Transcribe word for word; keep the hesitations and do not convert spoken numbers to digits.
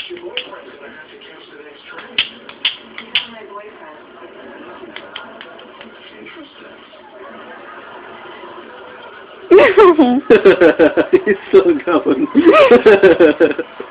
Your boyfriend's gonna have to catch the next train. He's not my boyfriend. Interesting. He's still going.